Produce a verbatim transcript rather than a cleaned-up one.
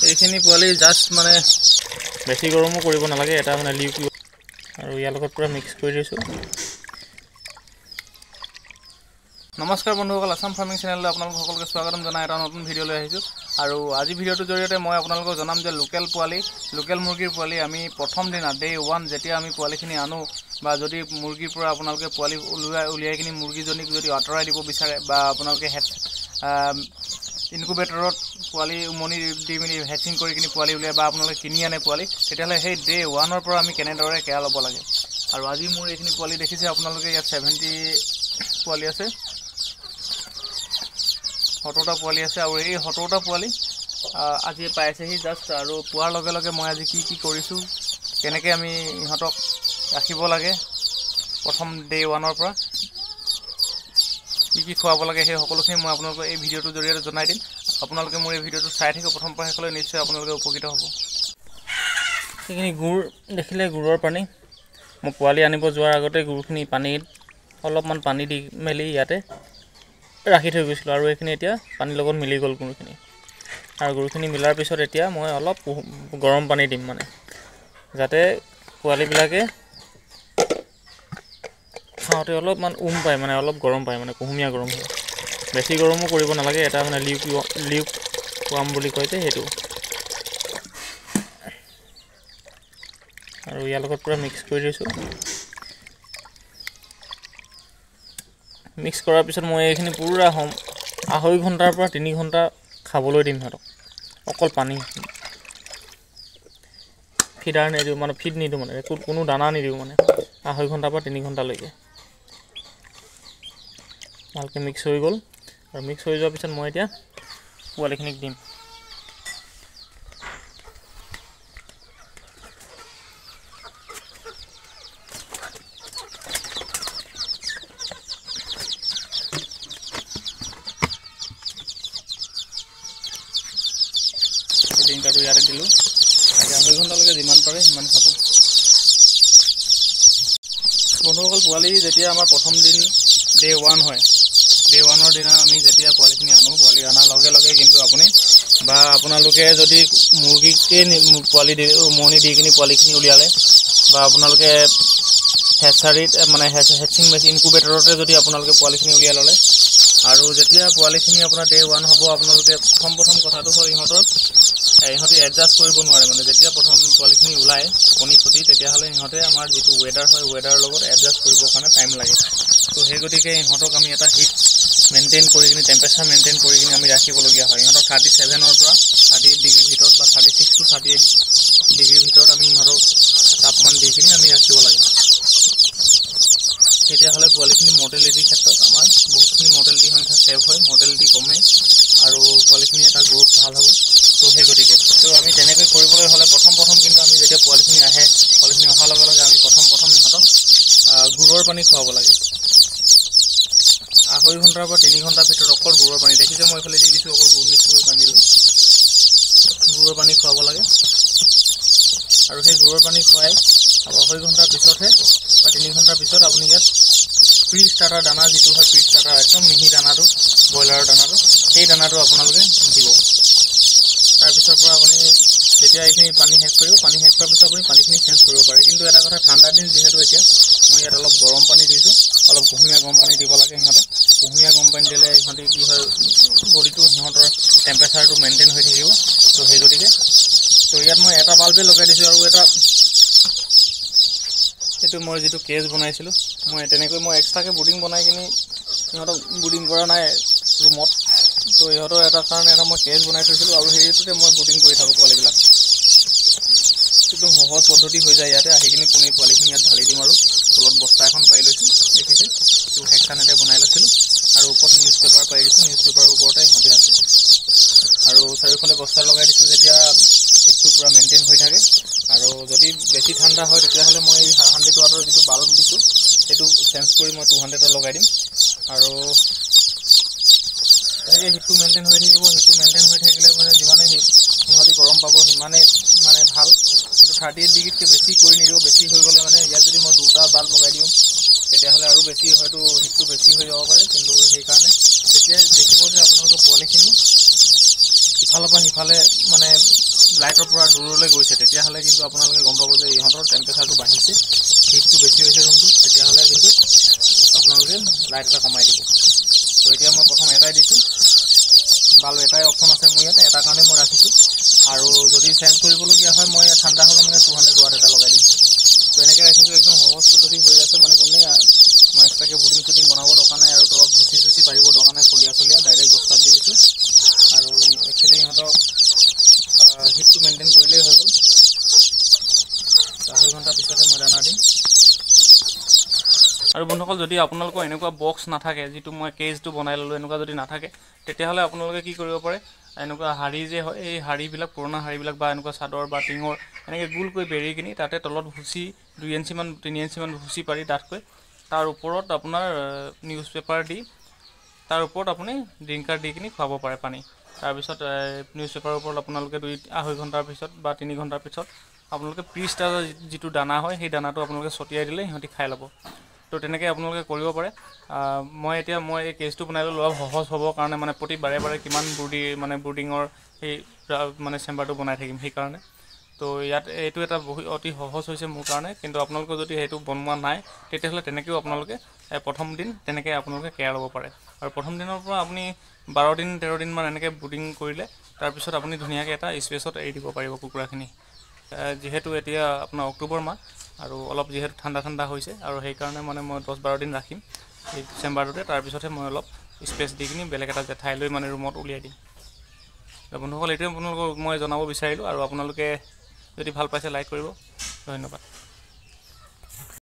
এইখিনি পোৱালি জাষ্ট মানে বেছি গৰমো কৰিব নালাগে, এটা মানে লিক আৰু ইয়াৰ লগত পুৰা মিক্স কৰি দিছোঁ। নমস্কাৰ বন্ধুসকল, আসাম ফাৰ্মিং চেনেললৈ আপোনালোক সকলোকে স্বাগতম জনাই এটা নতুন ভিডিঅ' লৈ আহিছোঁ। আৰু আজি ভিডিঅ'টোৰ জৰিয়তে মই আপোনালোকক জনাম যে লোকেল পোৱালি লোকেল মুৰ্গীৰ পোৱালি আমি প্ৰথম দিনা ডে ওৱান যেতিয়া আমি পোৱালিখিনি আনো, বা যদি মুৰ্গীৰ পৰা আপোনালোকে পোৱালি উলিয়াই উলিয়াই কিনি মুৰ্গীজনীক যদি আঁতৰাই দিব বিচাৰে, বা আপোনালোকে হেড ইনকুবেটৰত পোৱালি উমনি দি মেলি হেচিং কৰি কিনি পোৱালি উলিয়াই, বা আপোনালোকে কিনি আনে পোৱালি, তেতিয়াহ'লে সেই ডে ওৱানৰ পৰা আমি কেনেদৰে কেয়াৰ ল'ব লাগে। আৰু আজি মোৰ এইখিনি পোৱালি দেখিছে আপোনালোকে, ইয়াত ছেভেণ্টি পোৱালি আছে, সত্তৰটা পোৱালি আছে। আৰু এই সত্তৰটা পোৱালি আজি পাইছেহি জাষ্ট। আৰু পোৱাৰ লগে লগে মই আজি কি কি কৰিছোঁ, কেনেকৈ আমি ইহঁতক ৰাখিব লাগে, প্ৰথম ডে ওৱানৰ পৰা কি কি খুৱাব লাগে, সেই সকলোখিনি মই আপোনালোকক এই ভিডিঅ'টোৰ জৰিয়তে জনাই দিম। আপোনালোকে মোৰ এই ভিডিঅ'টো চাই থাকিব প্ৰথম পৰা শেষলৈ, নিশ্চয় আপোনালোকে উপকৃত হ'ব। সেইখিনি গুড় দেখিলে, গুড়ৰ পানী মই পোৱালি আনিব যোৱাৰ আগতে গুড়খিনি পানীত অলপমান পানী দি মেলি ইয়াতে ৰাখি থৈ গৈছিলোঁ। আৰু এইখিনি এতিয়া পানীৰ লগত মিলি গ'ল গুড়খিনি। আৰু গুড়খিনি মিলাৰ পিছত এতিয়া মই অলপ গৰম পানী দিম, মানে যাতে পোৱালিবিলাকে খাওঁতে অলপমান উম পায়, মানে অলপ গৰম পায়, মানে কুহুমীয়া গৰম হয়। বেছি গৰমো কৰিব নালাগে, এটা মানে লিউক লিউক ৱাৰ্ম বুলি কয় যে সেইটো। আৰু ইয়াৰ লগত পূৰা মিক্স কৰি দিছোঁ। মিক্স কৰাৰ পিছত মই এইখিনি পূৰা হ'ম আঢ়ৈ ঘণ্টাৰ পৰা তিনি ঘণ্টা খাবলৈ দিম সিহঁতক, অকল পানী। ফিডাৰ নিদিওঁ, মানে ফিড নিদিওঁ, মানে একো কোনো দানা নিদিওঁ, মানে আঢ়ৈ ঘণ্টাৰ পৰা তিনি ঘণ্টালৈকে ভালকৈ মিক্স হৈ গ'ল। আৰু মিক্স হৈ যোৱাৰ পিছত মই এতিয়া পোৱালিখিনিক দিম। ডিংকাৰটো ইয়াতে দিলোঁ। এতিয়া আঢ়ৈ ঘণ্টালৈকে যিমান পাৰে সিমান খাব। বন্ধুসকল, পোৱালি যেতিয়া আমাৰ প্ৰথম দিন ডে ওৱান হয়, ডে ওৱানৰ দিনা আমি যেতিয়া পোৱালিখিনি আনো, পোৱালি অনাৰ লগে লগে কিন্তু আপুনি বা আপোনালোকে যদি মুৰ্গীকে পোৱালি দি উমনি দি কিনি পোৱালিখিনি উলিয়ালে, বা আপোনালোকে হেচাৰীত মানে হেচিং মেচিন ইনকুবেটৰতে যদি আপোনালোকে পোৱালিখিনি উলিয়াই ল'লে, আৰু যেতিয়া পোৱালিখিনি আপোনাৰ ডে ওৱান হ'ব, আপোনালোকে প্ৰথম প্ৰথম কথাটো হ'ল ইহঁতৰ ইহঁতে এডজাষ্ট কৰিব নোৱাৰে। মানে যেতিয়া প্ৰথম পোৱালিখিনি ওলায় কণী ফুটি, তেতিয়াহ'লে ইহঁতে আমাৰ যিটো ৱেডাৰ হয়, ৱেডাৰৰ লগত এডজাষ্ট কৰিবৰ কাৰণে টাইম লাগে। তো সেই গতিকে ইহঁতক আমি এটা হিট মেইনটেইন কৰি কিনি, টেম্পাৰেচাৰ মেইনটেইন কৰি কিনি আমি ৰাখিবলগীয়া হয়। ইহঁতক থাৰ্টি ছেভেনৰ পৰা থাৰ্টি এইট ডিগ্ৰীৰ ভিতৰত, বা thirty six to thirty eight ডিগ্ৰীৰ ভিতৰত আমি ইহঁতক তাপমান দি কিনি আমি ৰাখিব লাগে। তেতিয়াহ'লে পোৱালিখিনি মৰ্টেলিটিৰ ক্ষেত্ৰত আমাৰ বহুতখিনি মৰ্টেলিটি সংখ্যা ছেভ হয়, মৰ্টেলিটি কমে, আৰু পোৱালিখিনি এটা গ্ৰোথ ভাল হ'ব। তো সেই গতিকে তো আমি তেনেকৈ কৰিবলৈ হ'লে প্ৰথম প্ৰথম কিন্তু আমি যেতিয়া পোৱালিখিনি আহে, পোৱালিখিনি অহাৰ লগে লগে আমি প্ৰথম প্ৰথম ইহঁতক গুড়ৰ পানী খুৱাব লাগে। আঢ়ৈ ঘণ্টাৰ পৰা তিনি ঘণ্টাৰ ভিতৰত অকল গুড়ৰ পানী, দেখিছে মই এইফালে দি দিছোঁ, অকল গুড় মিক্স কৰি পানী দিলোঁ। গুড়ৰ পানী খুৱাব লাগে। আৰু সেই গুড়ৰ পানী খুৱাই আঢ়ৈ ঘণ্টাৰ পিছতহে বা তিনি ঘণ্টাৰ পিছত আপুনি ইয়াত প্ৰি ষ্টাৰ্টাৰ দানা যিটো হয়, প্ৰি ষ্টাৰ্টাৰ একদম মিহি দানাটো, ব্ৰইলাৰৰ দানাটো, সেই দানাটো আপোনালোকে দিব। তাৰপিছৰ পৰা আপুনি যেতিয়া এইখিনি পানী শেষ কৰিব, পানী শেষ কৰাৰ পিছত আপুনি পানীখিনি চেঞ্জ কৰিব পাৰে। কিন্তু এটা কথা, ঠাণ্ডা দিন যিহেতু এতিয়া, মই ইয়াত অলপ গৰম পানী দিছোঁ, অলপ কুহুমীয়া গৰম পানী দিব লাগে সিহঁতক। কুহুমীয়া গৰম পানী দিলে সিহঁতে কি হয়, বডিটো সিহঁতৰ টেম্পাৰেচাৰটো মেইনটেইন হৈ থাকিব। তো সেই গতিকে তো ইয়াত মই এটা বাল্বেই লগাই দিছোঁ। আৰু এটা এইটো মই যিটো কেজ বনাইছিলোঁ, মই তেনেকৈ মই এক্সট্ৰাকৈ বুডিং বনাই কিনি সিহঁতক বুডিং কৰা নাই ৰুমত। তো ইহঁতৰ এটা কাৰণে এটা মই কেজ বনাই থৈছিলোঁ, আৰু সেইটোতে মই বুডিং কৰি থাকোঁ পোৱালিবিলাক। একদম সহজ পদ্ধতি হৈ যায়। ইয়াতে আহি কিনি পোনে পোৱালিখিনি ইয়াত ঢালি দিম, আৰু তলত বস্তা এখন পাৰি লৈছোঁ, দেখিছে, এইটো হেক্সানেটে বনাই লৈছিলোঁ। আৰু ওপৰত নিউজ পেপাৰ পাৰি দিছোঁ, নিউজ পেপাৰৰ ওপৰতে সিহঁতে আছে। আৰু চাৰিওফালে বস্তা লগাই দিছোঁ, যেতিয়া হিটটো পূৰা মেইনটেইন হৈ থাকে। আৰু যদি বেছি ঠাণ্ডা হয়, তেতিয়াহ'লে মই এই হাণ্ড্ৰেড ৱাটৰ যিটো বাল্ব দিছোঁ, সেইটো চেঞ্জ কৰি মই টু হাণ্ড্ৰেডৰ লগাই দিম। আৰু তেনেকৈ হিটটো মেইনটেইন হৈ থাকিব। হিটটো মেইনটেইন হৈ থাকিলে মানে যিমানে হিট সিহঁতি গৰম পাব, সিমানেই মানে ভাল। কিন্তু থাৰ্টি এইট ডিগ্ৰীতকৈ বেছি কৰি নিদিব। বেছি হৈ গ'লে মানে ইয়াত যদি মই দুটা বাল্ব লগাই দিওঁ, তেতিয়াহ'লে আৰু বেছি হয়তো হিটটো বেছি হৈ যাব পাৰে। কিন্তু সেইকাৰণে তেতিয়া দেখিব যে আপোনালোকৰ পোৱালিখিনি ইফালৰ পৰা সিফালে মানে লাইটৰ পৰা দূৰলৈ গৈছে তেতিয়াহ'লে কিন্তু আপোনালোকে গম পাব যে ইহঁতৰ টেম্পাৰেচাৰটো বাঢ়িছে, হিটটো বেছি হৈছে ৰুমটো, তেতিয়াহ'লে কিন্তু আপোনালোকে লাইট এটা কমাই দিব। তো এতিয়া মই প্ৰথম এটাই দিছোঁ, বাল্ব এটাই অপশ্যন আছে মোৰ ইয়াত, এটা কাৰণে মই ৰাখিছোঁ। আৰু যদি চেঞ্জ কৰিবলগীয়া হয় মই ঠাণ্ডা হ'লে মানে টু হাণ্ড্ৰেড ৱাট এটা লগাই দিম। তো এনেকৈ ৰাখিছোঁ, একদম সহজ পদ্ধতি হৈ আছে, মানে কোনে মই এক্সট্ৰাকৈ বুটিং চুটিং বনাব দৰকাৰ নাই আৰু তলত ভুচি চুচি পাৰিব দৰকাৰ নাই, ফলিয়া চলিয়া ডাইৰেক্ট বস্তাত দি দিছোঁ। আৰু একচুৱেলি ইহঁতক হিটটো মেইনটেইন কৰিলেই হৈ গ'ল। আঢ়ৈ ঘণ্টাৰ পিছতহে মই দানা দিম। আৰু বন্ধুসকল, যদি আপোনালোকৰ এনেকুৱা বক্স নাথাকে, যিটো মই কেজটো বনাই ল'লোঁ, এনেকুৱা যদি নাথাকে, তেতিয়াহ'লে আপোনালোকে কি কৰিব পাৰে, এনেকুৱা শাৰী যে হয়, এই শাৰীবিলাক পুৰণা শাৰীবিলাক বা এনেকুৱা চাদৰ বা টিঙৰ এনেকৈ গোলকৈ বেৰি কিনি তাতে তলত ভুচি দুই ইঞ্চিমান তিনি ইঞ্চিমান ভুচি পাৰি ডাঠকৈ, তাৰ ওপৰত আপোনাৰ নিউজ পেপাৰ দি তাৰ ওপৰত আপুনি ড্ৰিংকাৰ দি কিনি খুৱাব পাৰে পানী। তাৰপিছত নিউজ পেপাৰৰ ওপৰত আপোনালোকে দুই আঢ়ৈ ঘণ্টাৰ পিছত বা তিনি ঘণ্টাৰ পিছত আপোনালোকে প্ৰিষ্টাৰ যিটো দানা হয় সেই দানাটো আপোনালোকে ছটিয়াই দিলে সিহঁতি খাই ল'ব। তো তেনেকৈ আপোনালোকে কৰিব পাৰে। মই এতিয়া মই এই কেজটো বনাই ল'লোঁ অলপ সহজ হ'বৰ কাৰণে, মানে প্ৰতি বাৰে বাৰে কিমান ব্ৰুডি মানে ব্ৰুডিঙৰ সেই মানে চেম্বাৰটো বনাই থাকিম সেইকাৰণে। তো ইয়াত এইটো এটা বহু অতি সহজ হৈছে মোৰ কাৰণে, কিন্তু আপোনালোকৰ যদি সেইটো বনোৱা নাই তেতিয়াহ'লে তেনেকৈও আপোনালোকে প্ৰথম দিন তেনেকৈ আপোনালোকে কেয়াৰ ল'ব পাৰে। আৰু প্ৰথম দিনৰ পৰা আপুনি বাৰ দিন তেৰ দিনমান এনেকৈ ব্ৰুডিং কৰিলে তাৰপিছত আপুনি ধুনীয়াকৈ এটা স্পেচত এৰি দিব পাৰিব কুকুৰাখিনি। যিহেতু এতিয়া আপোনাৰ অক্টোবৰ মাহ আৰু অলপ যিহেতু ঠাণ্ডা ঠাণ্ডা হৈছে, আৰু সেইকাৰণে মানে মই দহ বাৰ দিন ৰাখিম এই চেম্বাৰটোতে, তাৰপিছতহে মই অলপ স্পেচ দি কিনি বেলেগ এটা ঠাইলৈ মানে ৰুমত উলিয়াই দিম। বন্ধুসকল, এইটোৱে আপোনালোকক মই জনাব বিচাৰিলোঁ, আৰু আপোনালোকে যদি ভাল পাইছে লাইক কৰিব। ধন্যবাদ।